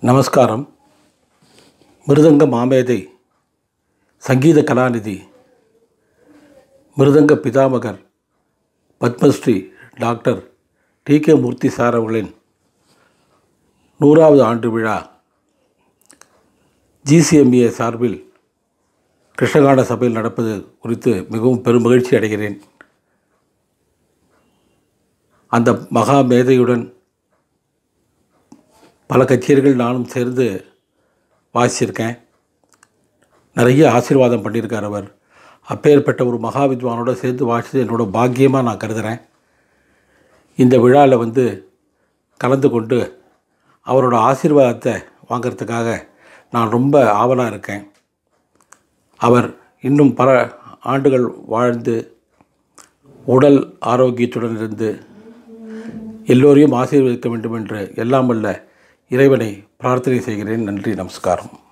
நமஸ்காரம். மிருதங்க மாமேதை, சங்கீத கலாநிதி, மிருதங்க பிதாமகர் Padmashri doctor TK Murthy sir அவர்களின் 100வது ஆண்டு விழா GCMA சார்பில் கிருஷ்ணகான சபையில் நடப்பது குறித்து மிகவும் பெரும் மகிழ்ச்சி அடைகிறேன். அந்த மகா மேதையுடன் பல கச்சேரிகள் நானும் சேர்ந்து வாசிச்சிருக்கேன். நிறைய ஆசீர்வாதம் பண்ணியிருக்கார் அவர். அப்பேற்பட்ட ஒரு மகா வித்வானோடு சேர்ந்து வாசித்து என்னோடய பாக்கியமாக நான் கருதுகிறேன். இந்த விழாவில் கலந்து கொண்டு அவரோட ஆசீர்வாதத்தை வாங்கிறதுக்காக நான் ரொம்ப ஆவலாக இருக்கேன். அவர் இன்னும் பல ஆண்டுகள் வாழ்ந்து உடல் ஆரோக்கியத்துடன் இருந்து எல்லோரையும் ஆசீர்வதிக்க வேண்டும் என்று எல்லாம் வல்ல இறைவனை பிரார்த்தனை செய்கிறேன். நன்றி, நமஸ்காரம்.